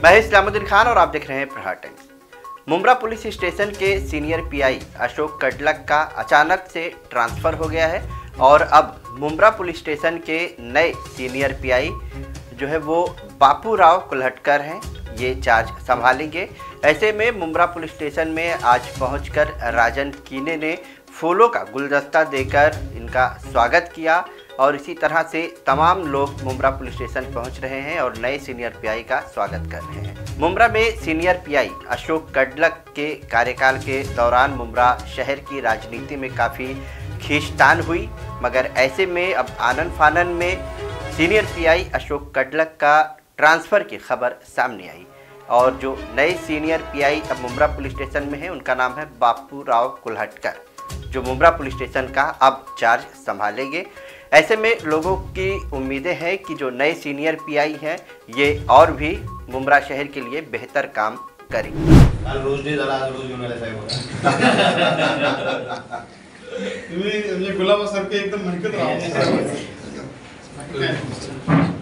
मैं इस्लामुद्दीन खान और आप देख रहे हैं Prahar times. Mumbra police station के सीनियर पीआई अशोक कडलक का अचानक से ट्रांसफ़र हो गया है और अब मुंब्रा पुलिस स्टेशन के नए सीनियर पीआई जो है वो बापू राव कुल्हटकर हैं। ये चार्ज संभालेंगे। ऐसे में मुंब्रा पुलिस स्टेशन में आज पहुंचकर राजन कीने ने फूलों का गुलदस्ता देकर इनका स्वागत किया और इसी तरह से तमाम लोग मुंब्रा पुलिस स्टेशन पहुंच रहे हैं और नए सीनियर पीआई का स्वागत कर रहे हैं। मुंब्रा में सीनियर पीआई अशोक कडलक के कार्यकाल के दौरान मुंब्रा शहर की राजनीति में काफ़ी खींचतान हुई, मगर ऐसे में अब आनन फानन में सीनियर पीआई अशोक कडलक का ट्रांसफ़र की खबर सामने आई और जो नए सीनियर पीआई अब मुंब्रा पुलिस स्टेशन में है उनका नाम है बापू राव कुल्हटकर, जो मुंब्रा पुलिस स्टेशन का अब चार्ज संभालेंगे। ऐसे में लोगों की उम्मीदें हैं कि जो नए सीनियर पीआई हैं ये और भी मुंब्रा शहर के लिए बेहतर काम करेंगे। रोज नहीं झाला, आज रोज घेऊन आला साहेब तुम्ही म्हणजे गुलाब सारखे एकदम म्हणकत राहा।